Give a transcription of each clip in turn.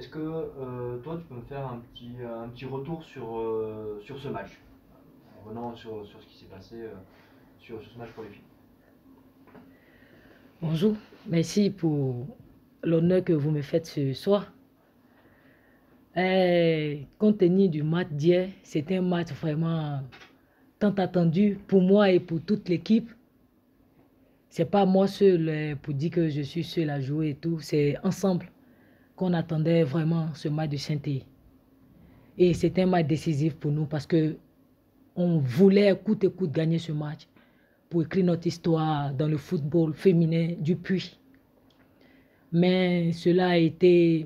Est-ce que toi, tu peux me faire un petit retour sur ce match, en revenant sur ce qui s'est passé sur ce match pour les filles? Bonjour, merci pour l'honneur que vous me faites ce soir. Compte tenu du match d'hier, c'était un match vraiment tant attendu pour moi et pour toute l'équipe. C'est pas moi seul pour dire que je suis seul à jouer et tout. C'est ensemble qu'on attendait vraiment ce match de Saint-Étienne. Et c'était un match décisif pour nous parce que on voulait coûte et coûte gagner ce match pour écrire notre histoire dans le football féminin du Puy. Mais cela a été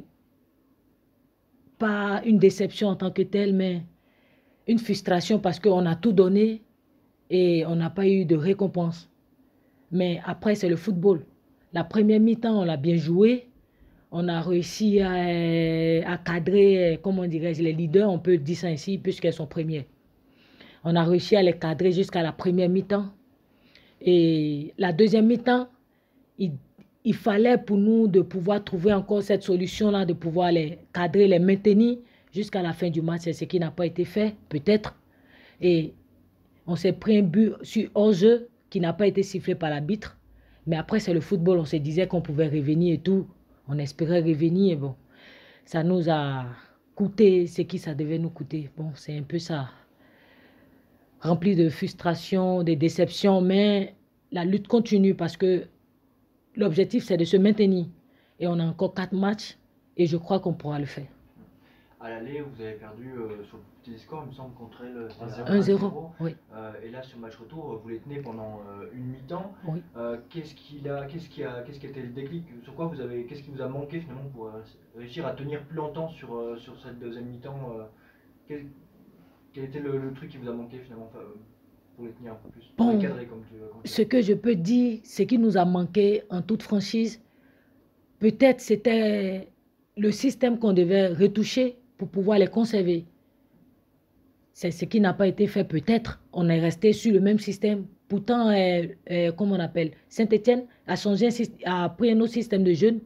pas une déception en tant que telle, mais une frustration parce qu'on a tout donné et on n'a pas eu de récompense. Mais après, c'est le football. La première mi-temps, on l'a bien joué. On a réussi à cadrer, comment dirais-je, les leaders, on peut dire ça ainsi, puisqu'elles sont premières. On a réussi à les cadrer jusqu'à la première mi-temps. Et la deuxième mi-temps, il, il fallait pour nous de pouvoir trouver encore cette solution-là, de pouvoir les cadrer, les maintenir jusqu'à la fin du match. C'est ce qui n'a pas été fait, peut-être. Et on s'est pris un but sur hors-jeu qui n'a pas été sifflé par l'arbitre. Mais après, c'est le football. On se disait qu'on pouvait revenir et tout. On espérait revenir. Et bon, ça nous a coûté ce qui ça devait nous coûter. Bon, c'est un peu ça. Rempli de frustration, de déception. Mais la lutte continue parce que l'objectif, c'est de se maintenir. Et on a encore 4 matchs. Et je crois qu'on pourra le faire. À l'aller, vous avez perdu sur le petit score, il me semble, contre elle, c'était 1-0, 1-0. oui. Et là, sur le match retour, vous les tenez pendant une mi-temps. Oui. Qu'est-ce qui a été le déclic? Sur quoi qu'est-ce qui vous a manqué finalement pour réussir à tenir plus longtemps sur cette deuxième mi-temps quel, quel était le truc qui vous a manqué finalement pour les tenir un peu plus, pour les Bon, cadrer comme tu ce l'as dit? que je peux dire, ce qui nous a manqué en toute franchise, peut-être c'était le système qu'on devait retoucher pour pouvoir les conserver. C'est ce qui n'a pas été fait peut-être. On est resté sur le même système. Pourtant, comment on appelle, Saint-Étienne a changé, a pris un autre système de jeu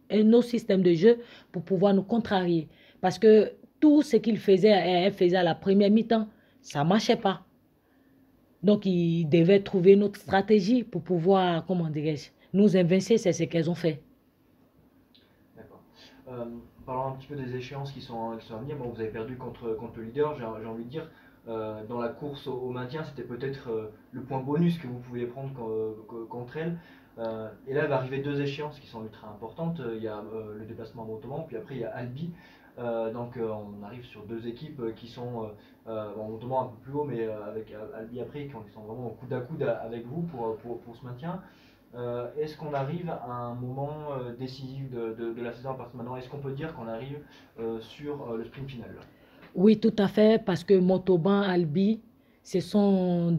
pour pouvoir nous contrarier. Parce que tout ce qu'il faisait, elle faisait à la première mi-temps, ça ne marchait pas. Donc, il devait trouver une autre stratégie pour pouvoir, comment dirais-je, nous invincer. C'est ce qu'elles ont fait. D'accord. Euh, Parlons un petit peu des échéances qui sont à venir. Bon, vous avez perdu contre le leader, j'ai envie de dire. Dans la course au maintien, c'était peut-être le point bonus que vous pouviez prendre contre elle. Et là, il va arriver deux échéances qui sont ultra importantes. Il y a le déplacement à Montauban, puis après il y a Albi. On arrive sur deux équipes qui sont, bon, Montauban un peu plus haut, mais avec Albi après, qui sont vraiment au coude à coude avec vous pour ce maintien. Est-ce qu'on arrive à un moment décisif de la saison? Parce que maintenant, est-ce qu'on peut dire qu'on arrive sur le sprint final là? Oui, tout à fait, parce que Montauban, Albi, ce sont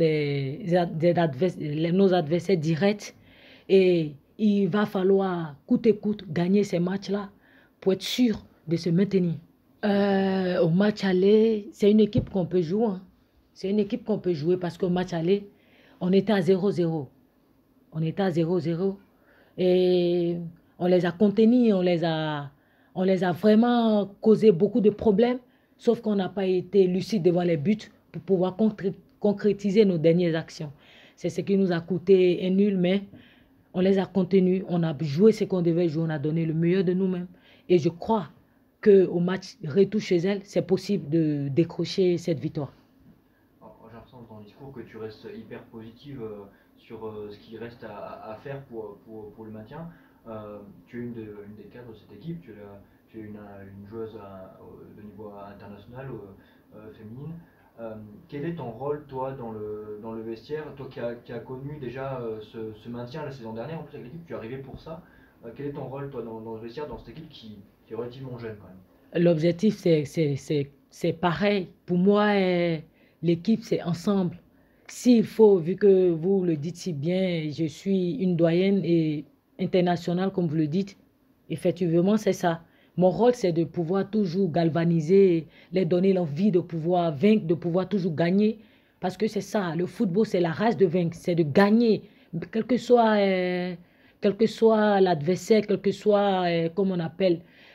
nos adversaires directs. Et il va falloir, coûte et coûte, gagner ces matchs-là pour être sûr de se maintenir. Au match aller, c'est une équipe qu'on peut jouer, hein. C'est une équipe qu'on peut jouer parce qu'au match aller, on était à 0-0. On était à 0-0 et on les a contenus, on les a vraiment causé beaucoup de problèmes, sauf qu'on n'a pas été lucide devant les buts pour pouvoir concrétiser nos dernières actions. C'est ce qui nous a coûté un nul, mais on les a contenus, on a joué ce qu'on devait jouer, on a donné le meilleur de nous-mêmes. Et je crois qu'au match retour chez elle, c'est possible de décrocher cette victoire. Alors, j'ai l'impression dans ton discours que tu restes hyper positive sur ce qu'il reste à faire pour le maintien. Tu es une des cadres de cette équipe, tu es une joueuse de niveau international féminine. Quel est ton rôle, toi, dans le vestiaire? Toi qui as connu déjà ce maintien la saison dernière, en plus avec l'équipe, tu es arrivé pour ça. Quel est ton rôle, toi, dans le vestiaire, dans cette équipe qui est relativement jeune quand même? L'objectif, c'est pareil. Pour moi, l'équipe, c'est ensemble. S'il faut, vu que vous le dites si bien, je suis une doyenne et internationale, comme vous le dites, effectivement, c'est ça. Mon rôle, c'est de pouvoir toujours galvaniser, les donner l'envie de pouvoir vaincre, de pouvoir toujours gagner. Parce que c'est ça, le football, c'est la race de vaincre, c'est de gagner. Quel que soit, quel que soit l'adversaire, quel que soit, comme on appelle,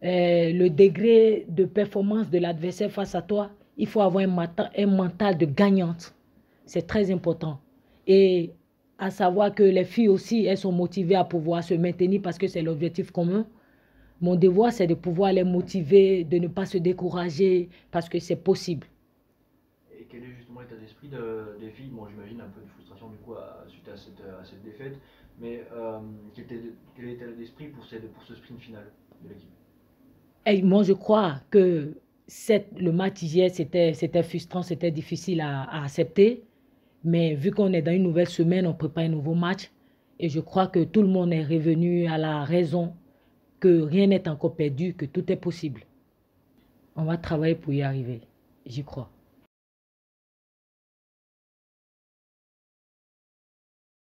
le degré de performance de l'adversaire face à toi, il faut avoir un mental de gagnante. C'est très important. Et à savoir que les filles aussi, elles sont motivées à pouvoir se maintenir parce que c'est l'objectif commun. Mon devoir, c'est de pouvoir les motiver, de ne pas se décourager parce que c'est possible. Et quel est justement l'état d'esprit des filles? Bon, j'imagine un peu de frustration du coup suite à cette défaite, mais quel est l'état d'esprit pour ce sprint final de l'équipe? Et moi, je crois que le match hier, c'était frustrant, c'était difficile à accepter. Mais vu qu'on est dans une nouvelle semaine, on prépare un nouveau match. Et je crois que tout le monde est revenu à la raison que rien n'est encore perdu, que tout est possible. On va travailler pour y arriver, j'y crois.